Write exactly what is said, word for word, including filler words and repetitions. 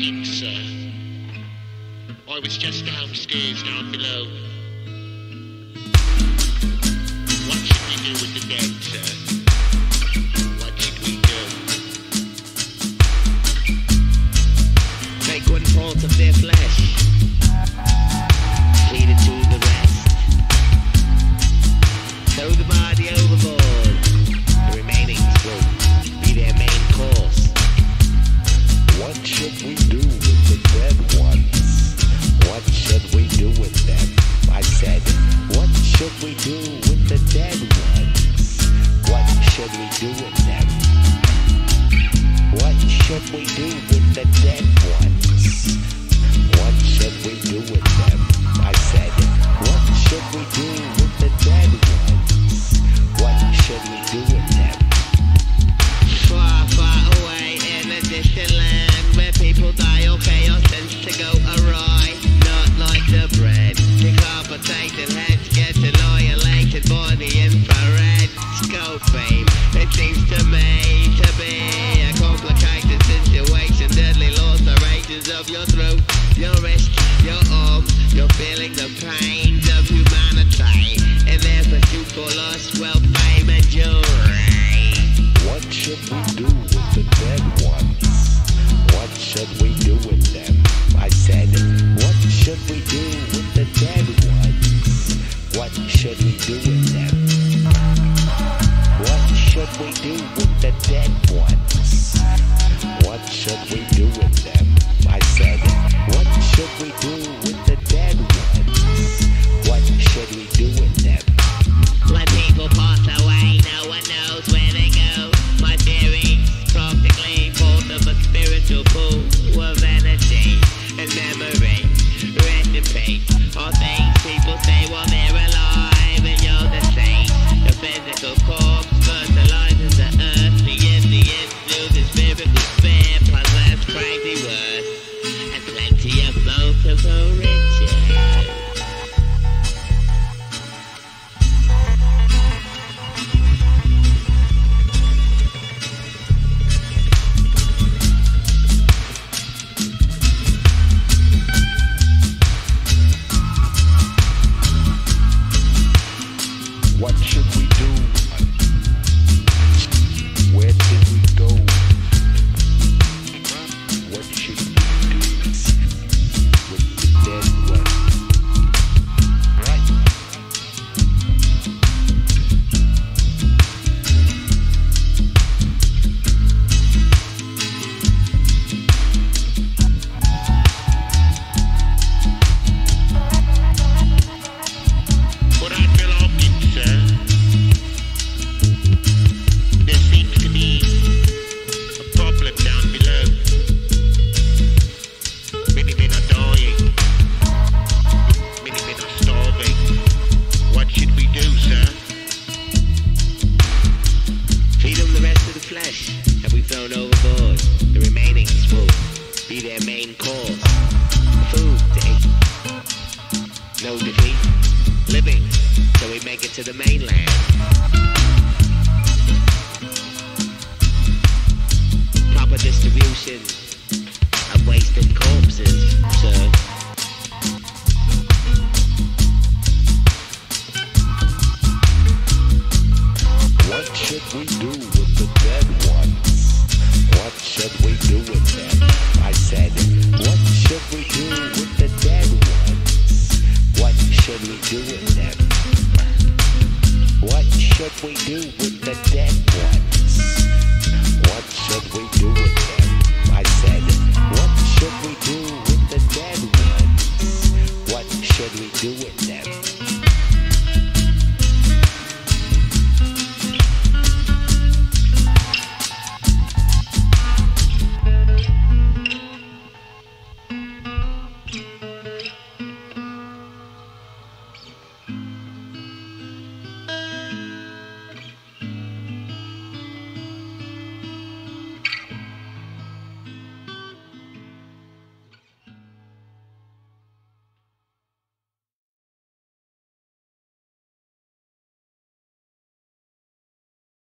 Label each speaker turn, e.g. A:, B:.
A: morning, sir. I was just downstairs, down below. What should we do with the dead, sir? What should we do?
B: Take one part of their flesh, feed it to the rest, throw the body overboard, the remaining will be their main course.
C: What should we do with the dead ones? What should we do with them? I said, what should we do with the dead ones? What should we do with them? What should we do with the dead ones? What should we do with them? I said, what should we do with the dead ones? What should we do with them?
B: Far, far away in a distant land where people die or chaos tends to go awry. Not like the bread, decapitated heads get annihilated by the infrared scope beam. It seems to me to be a complicated situation. Deadly lacerations of your throat, your wrist, your arm. You're feeling the pains of humanity in their pursuit for lost wealth, fame and jewelry.
C: What should we do with the dead ones? What should we do with them? I said, what should we do with the dead ones? What should we do with them? What should we do with the dead ones? What should we do with them? I said, what should we do with the dead ones? What should we do with them?
B: When people pass away, no one knows where they go. My theory's practically part of a spiritual pool of energy and memory. Rest in peace. All things people say while they're alive, and you're the same. The physical corpse fertilizes the earth. The Indians knew the spiritual spare, possess crazy words, and plenty of multiple riches.
C: What should we do? Where did we go? What should we do with the dead ones? Right.
A: But I belong, sir. There seems to be a problem down below. Many men are dying. Many men are starving. What should we do, sir?
B: Feed them the rest of the flesh that we've thrown overboard. The remaining will be their main course. Food to eat. No defeat. Living till we make it to the mainland. Proper distribution of wasted corpses, sir.
C: What should we do with the dead ones? What should we do with them? I said, what should we do with the dead ones? What should we do with them? What should we do with the dead ones? What should we do with them? I said, what should we do with the dead ones? What should we do with them?